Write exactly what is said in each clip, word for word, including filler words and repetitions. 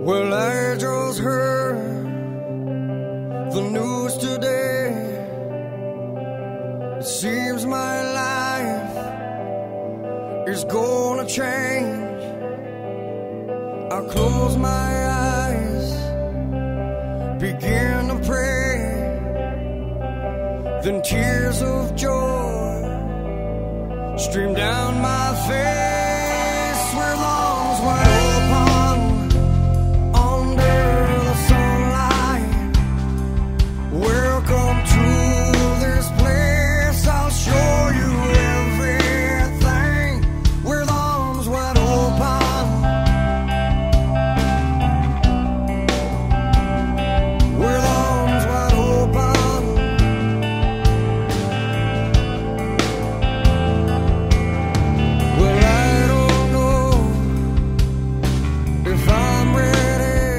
Well, I just heard the news today. It seems my life is gonna change. I close my eyes, begin to pray, then tears of joy stream down my face. Where lungs wide open under the sunlight. Welcome to this place, I'll show you everything. With arms wide open, with arms wide open. Well, I don't know if I'm ready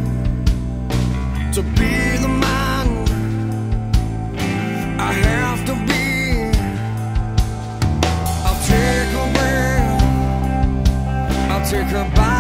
to be the man I have to be. I'll take a breath, I'll take a bite.